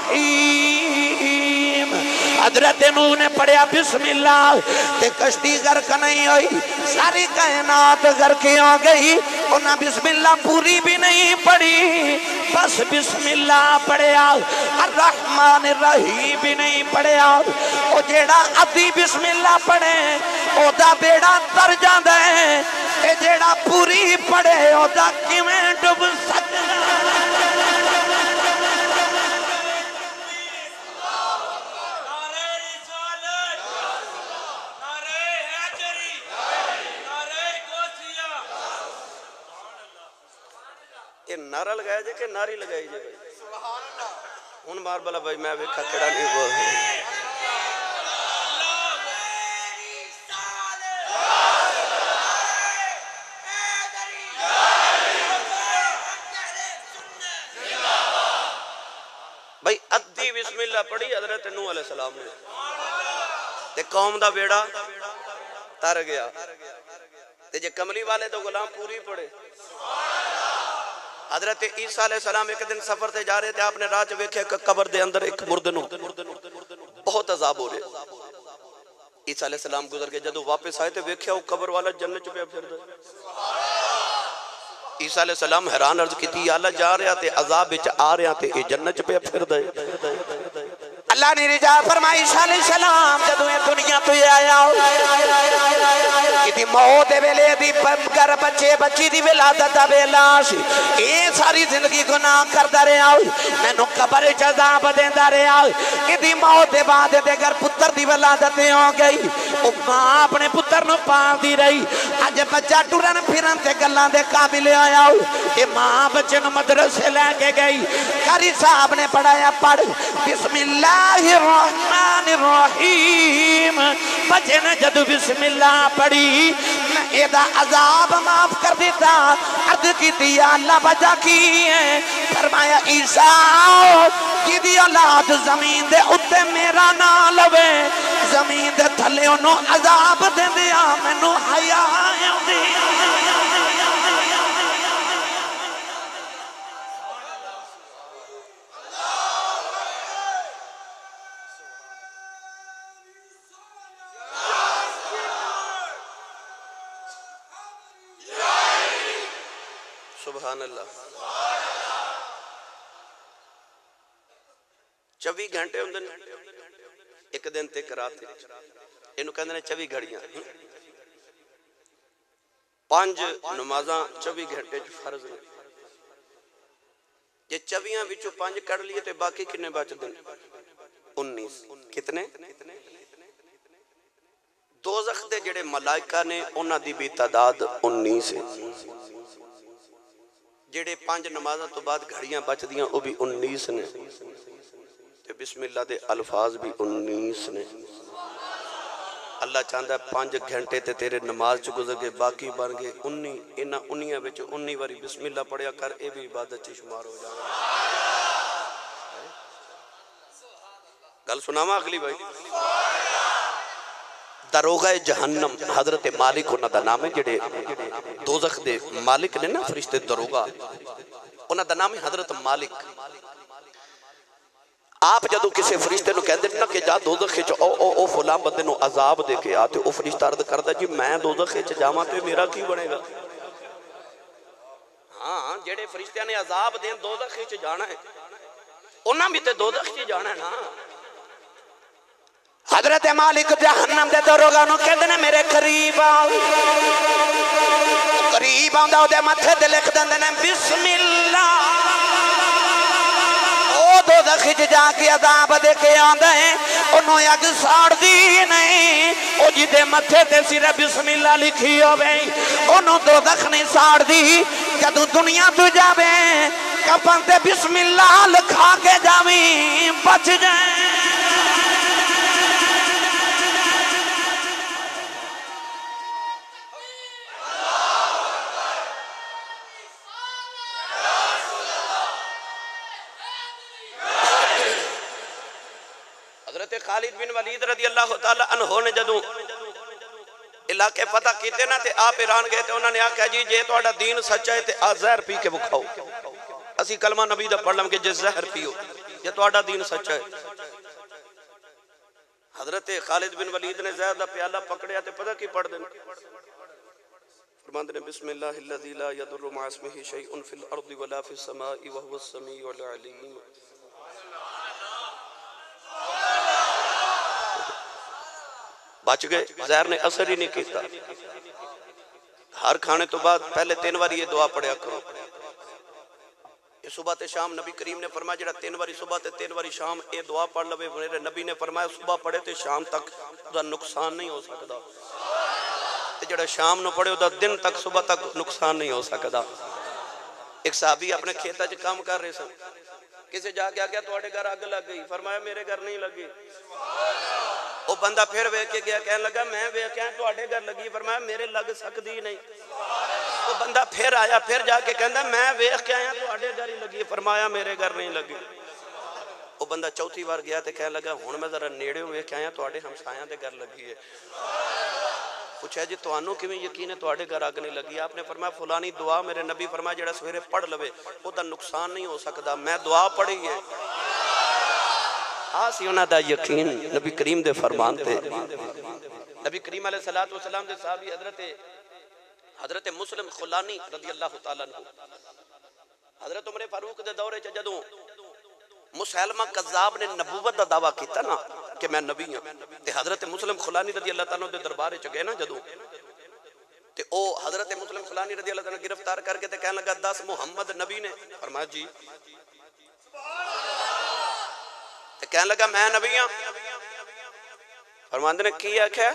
رحیم حضرت نوح نے پڑھیا بسم اللہ تے کشتی غرق نہیں ہوئی ساری کائنات غرق ہو گئی انہاں بسم اللہ پوری بھی نہیں پڑھی بس بسم اللہ پڑھیا الرحمن الرحیم بھی نہیں پڑھیا او جیڑا ادھی بسم اللہ پڑھے او دا بیڑا تر جاندہ ہے اے جیڑا پوری پڑھے او دا کیویں ڈب سکتا یہ نعرہ لگایا جائے کہ ناری لگائی جائے ان بار بلا بھائی میں ویکھا کڑا نہیں بول بھائی ادھی بسم اللہ پڑھی حضرت نوح علیہ السلام نے تے قوم دا بیڑا تر گیا تے جے کملی والے تو غلام پوری پڑھے حضرت عیسیٰ علیہ السلام ایک دن سفر تے جا رہے تھے آپ نے راہ چ ویکھیا کہ قبر دے اندر ایک مردنو بہت عذاب ہو رہے عیسیٰ علیہ السلام گزر کے جدو واپس آئے تھے ویکھیا وہ قبر والا جنت چ پیا پھردا عیسیٰ علیہ السلام حیران عرض کیتی یا اللہ جا رہا تے عذاب وچ آ رہا تے اے جنت چ پیا پھردا اللہ نے رجا فرمائی عیسیٰ علیہ السلام جدو یہ دنیا تو آیا کہ موت دے ویلے دی گھر بچے بچی دی ولادت دا ویلاش اے ساری زندگی گناہ کردا رہیا مینوں قبر وچ عذاب دیندا رہیا کہ موت دے بعد دے گھر پتر دی ولادت ہو گئی او ماں اپنے پتر نو پالدی رہی اج بچہ ٹرن پھرن تے گلاں دے قابل آیا اے ماں بچے نو مدرسے لے کے گئی قاری صاحب نے پڑھایا پڑھ بسم اللہ الرحمن الرحیم بچے نے جدو بسم اللہ پڑھی میں ایدہ عذاب معاف کر دیتا عرض کی دیا اللہ بجا کی ہے فرمایا عیسیٰ کی دی اولاد زمین دے اتے میرا نہ لوے زمین دے تھلے انہوں عذاب دے دیا میں نو حیاء دیا سبحان اللہ 24 گھنٹے ہوں دن ایک دن تک رات انہوں کہندے نے 24 گھڑیاں 5 نمازاں 24 گھنٹے فرض نے یہ 24 وچوں 5 کر لیے تے باقی کنے بچ دن 19 کتنے دوزخ دے جڑے ملائکہ نے انہاں دی بھی تعداد 19 ہے جڑے 5 نمازاں تو بعد گھڑیاں بچ دیاں وہ بھی 19 نے تے بسم اللہ دے الفاظ بھی 19 نے اللہ چاہتا ہے 5 گھنٹے تے تیرے نماز چ گزر گئے باقی بن گئے 19 انہاں 19 وچ 19 واری بسم اللہ پڑھیا کر اے بھی عبادت چ شمار ہو جانا گل سناواں اگلی بھائی دروغہ جہنم حضرت مالک انہاں دا نام ہے جڑے دوزخ دے مالک نے نا فرشتے دروغہ انہاں دا نام ہے حضرت مالک آپ جدو کسی فرشتے نو کہندے نا کہ جا دوزخ وچ او فلاں بندے نو عذاب دے کے آتے او فرشتہ عرض کردا جی میں دوزخ وچ جاواں تے میرا کی بنے گا ہاں جڑے فرشتیاں نے عذاب دین دوزخ وچ جانا ہے انہاں بھی تے دوزخ وچ جانا ہے نا. حضرت مالک جہنم دے دروگا نو کہندے نے میرے قریب آؤ. قریب آندا او دے ماتھے تے لکھ دیندے نے بسم اللہ. او دوزخ وچ جا کے عذاب دے کے آندا ہے انہوں اگ ساڑ دی نہیں. او جدے ماتھے تے صرف بسم اللہ لکھی ہوے انہوں دوزخ نہیں ساڑ دی. جدوں دنیا تو جاوے کفن تے بسم اللہ لکھا کے جاویں بچ جائیں. حضرت خالد بن ولید رضی اللہ تعالی عنہ نے جدوں علاقے فتح کیتے نا تے آپ ایران گئے تے انہوں نے آکھا جی جے تہاڈا دین سچا ہے تے آ زہر پی کے بکھاؤ. اسی کلمہ نبی دا پڑھ لم کہ جے زہر پیو جے تہاڈا دین سچا ہے. حضرت خالد بن ولید نے زہر دا پیالہ پکڑیا تے پتہ کی پڑھ دینا فرماندے نے بسم اللہ الذی لا یضر مع اسمہ شیء فی الارض ولا فی السماء وهو السمیع العلیم. بچ گئے. زہر نے اثر ہی نہیں کیتا. ہر کھانے تو بعد پہلے 3 بار یہ دعا پڑھیا کرو. یہ صبح تے شام نبی کریم نے فرمایا جڑا 3 بار صبح تے 3 بار شام یہ دعا پڑھ لوے میرے نبی نے فرمایا صبح پڑھے تے شام تک دا نقصان نہیں ہو سکتا. تے جڑا شام نو پڑھے دا دن تک صبح تک نقصان نہیں ہو سکتا. ایک صحابی اپنے کھیتا چ کام کر رہے سن. کسے جا کے آ گیا تواڈے گھر اگ لگ گئی. فرمایا میرے گھر نہیں لگی. وہ بندہ پھر ویکھ کے گیا کہنے لگا میں ویکھیا تواڈے گھر لگی. فرمایا میرے لگ سکدی نہیں. وہ بندہ پھر آیا پھر جا کے کہندا میں ویکھ کے آیا تواڈے گھر ہی لگی. فرمایا میرے گھر نہیں لگی. وہ بندہ چوتھی بار گیا تے کہنے لگا ہن میں ذرا نیڑے ویکھ کے آیا تواڈے ہمسایاں دے گھر لگی ہے. پوچھا جی تانوں کیویں یقین ہے تواڈے گھر اگ نہیں لگی. آپ نے فرمایا فلانی دعا میرے نبی فرمایا جڑا سویرے پڑھ لوے او دا نقصان نہیں ہو سکدا. میں دعا پڑھی ہے. آسی انہاں دا یقین نبی کریم دے فرمان تے. نبی کریم علیہ الصلوۃ والسلام دے صحابی حضرت مسلم خلانی رضی اللہ تعالیٰ عنہ حضرت عمر فاروق دے دورے چ جدوں مسلمہ کذاب نے نبوت دا دعویٰ کیتا نا کہ میں نبی ہوں تے حضرت مسلم خلانی رضی اللہ تعالیٰ دے دربارے چ گئے نا جدوں تے او حضرت مسلم خلانی رضی اللہ تعالیٰ گرفتار کر کے تے کہنے لگا 10 محمد نبی نے. فرمایا جی. تے کہنے لگا میں نبی ہوں. فرماندے نے کی آکھیا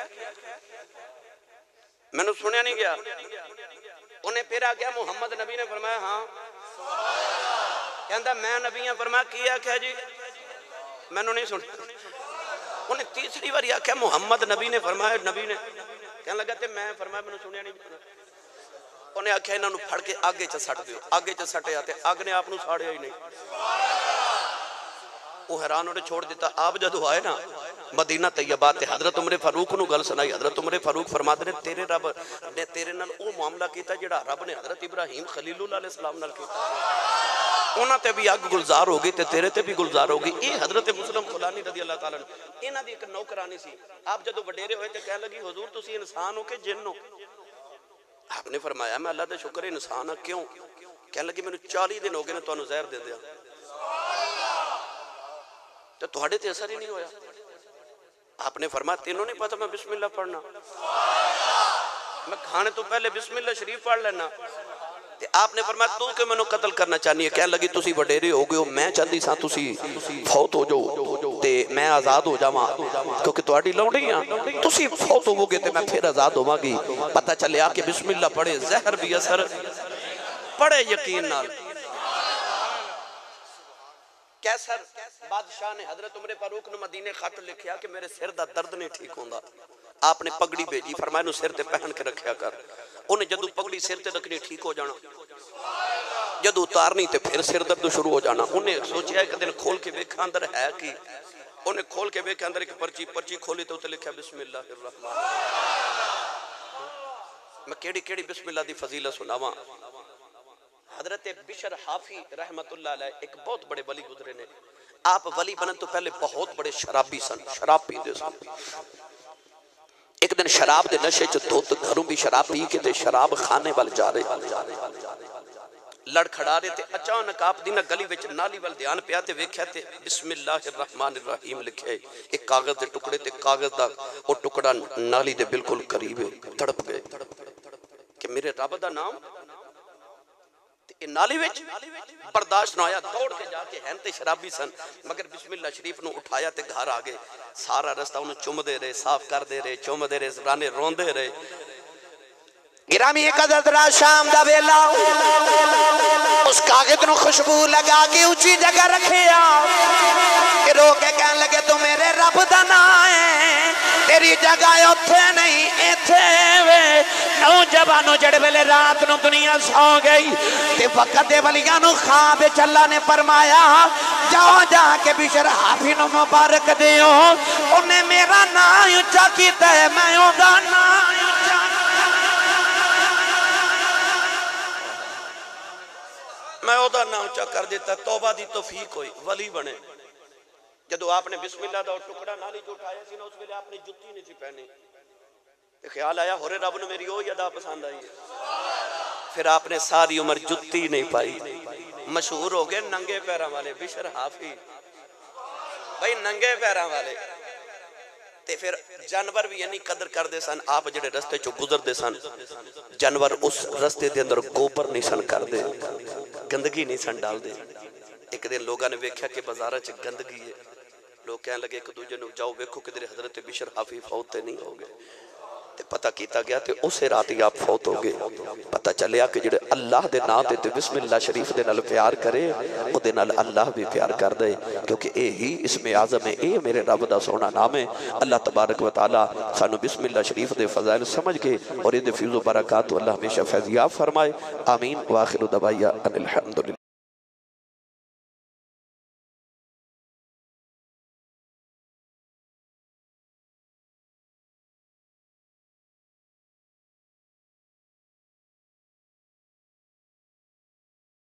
میں نے سنیا نہیں گیا. انہیں پھر آ گیا محمد نبی نے. فرمایا ہاں. کہندا میں نبی ہوں. فرمایا کی آکھیا جی میں نے نہیں سنیا. انہیں تیسری بار آکھیا محمد نبی نے. فرمایا نبی نے. کہنے لگا تے میں. فرمایا میں نے سنیا نہیں. انہیں آکھیا انہاں نو پھڑ کے آگے چ سٹ دیو. آگے چ سٹیا تے اگ نے آپ نو ساڑیا ہی نہیں. وہ حیران ہونے چھوڑ دیتا. آپ جدو آئے نا مدینہ طیبہ تے حضرت عمر فاروق نو گل سنائی. حضرت عمر فاروق فرماتے نے تیرے رب نے تیرے نال او معاملہ کیتا جڑا رب نے حضرت ابراہیم خلیل اللہ علیہ السلام نال کیتا. انہاں تے بھی اگ گلزار ہو گئی تے تیرے تے بھی گلزار ہو گئی. اے حضرت مسلم خلانی رضی اللہ تعالیٰ عنہ انہاں دی ایک نوکرانی سی. آپ جدو وڈیرے ہوئے تے کہنے لگی حضور تسی انسان ہو کہ جن ہو. آپ نے فرمایا میں اللہ دے شکر انسان ہوں. کیوں؟ کہنے لگی میں 40 دن ہو گئے نے تانوں زہر دے دیا تو تہاڈے تے اثر ہی نہیں ہویا. آپ نے فرمایا تینوں نہیں پتا میں بسم اللہ پڑھنا. میں کھانے تو پہلے بسم اللہ شریف پڑھ لینا. تے آپ نے فرمایا تو کہ مینوں قتل کرنا چاہنی ہے. کہنے لگی تسی وڈیرے ہو گئے ہو. میں چاہندی ساں تسی فوت ہو جاؤ تے میں آزاد ہو جاواں کیونکہ تہاڈی لونڈی ہاں. تسی فوت ہو گے تے میں پھر آزاد ہوواں گی. پتہ چلیا کہ بسم اللہ پڑھے زہر بھی اثر پڑھے یقین نال. کیسر بادشاہ نے حضرت عمر فاروق نے مدینے خط لکھیا کہ میرے سر دا درد نہیں ٹھیک ہوندا. آپ نے پگڑی بھیجی. فرمایا نو سر تے پہن کے رکھیا کر. انہیں جدو پگڑی سر تے رکھنی ٹھیک ہو جانا. جدو اتارنی تے پھر سر درد شروع ہو جانا. انہیں سوچیا ایک دن کھول کے دیکھا اندر ہے کی. انہیں کھول کے دیکھا اندر ایک پرچی کھولی تو لکھا بسم اللہ الرحمن. میں کیڑی کیڑی بسم اللہ دی فضیلت سناواں. حضرت بشر حافی رحمت اللہ علیہ ایک بہت بڑے ولی گزرے نے. آپ ولی بنن تو پہلے بہت بڑے شرابی سن. شراب پیندے سن. ایک دن شراب دے نشے چ دھوت گھروں بھی شراب پی کے تے شراب خانے وال جا رہے. لڑ کھڑا رہے تھے، اچانک آپ دینا گلی وچ نالی وال دھیان پیا تے ویکھیا تے بسم اللہ الرحمن الرحیم لکھے ایک کاغذ دے ٹکڑے تے کاغذ دا او ٹکڑا نالی دے بالکل قریب ہے، تڑپ گئے کہ میرے رب دا نام تے نالی وچ برداشت نہ ہویا، دوڑ کے جا کے ہن تے شرابی سن مگر بسم اللہ شریف نو اٹھایا تے گھر آ گئے، سارا رستہ انہوں چوم دے رہے، صاف کر دے رہے، چوم دے رہے، زرانے رون دے رہے۔ گرامی قدر شام دا ویلا اس کاغذ نو خوشبو لگا کے اونچی جگہ رکھے کہ رو کے کہنے لگے تو میرے رب دا نام ہے، تیری جگہ اتھے نہیں ایتھے وے۔ نوجوانوں جڑ ویلے رات نو دنیا سو گئی تے وقت دے ولیاں نو خواب اللہ نے فرمایا جاؤ جا کے بشر حافی نو مبارک دیو، انہیں میرا نام اونچا کیتا ہے، میں او دا نام اونچا میں او دا نام اونچا کر دیتا۔ توبہ دی توفیق ہوئی، ولی بنے۔ جدو آپ نے بسم اللہ دا ٹکڑا نالی جو اٹھایا سی نا اس ویلے آپ نے جتی نہیں سی پہنی، خیال آیا ہورے رب نے میری وہی ادا پسند آئی ہے، پھر آپ نے ساری عمر جتی نہیں پائی، مشہور ہو گئے ننگے پیراں والے بشر حافی، بھائی ننگے پیراں والے۔ تے پھر جانور بھی یعنی قدر کر دے سن، آپ جڑے رستے چو گزر دے سن جانور اس رستے دے اندر گوبر نہیں سن کر دے، گندگی نہیں سن ڈال دے۔ ایک دن لوگاں نے ویکھیا کہ بازارہ چ گندگی ہے، لوگ کہنے لگے ایک دوجے نو جاؤ ویکھو کدھر حضرت بشر حافی فوت نہیں ہو گئے، تے پتہ کیتا گیا تے اسے رات ہی آپ فوت ہو گئے۔ پتہ چلیا کہ جڑے اللہ دے نام تے بسم اللہ شریف دے نال پیار کرے او دے نال اللہ بھی پیار کر دے، کیونکہ اے ہی اسم اعظم ہے، اے میرے رب دا سونا نام ہے۔ اللہ تبارک و تعالی سانو بسم اللہ شریف دے فضائل سمجھ کے اور دے فیض و برکات اللہ ہمیشہ فیضیاب فرمائے، آمین۔ وآخر دعوانا ان الحمدللہ۔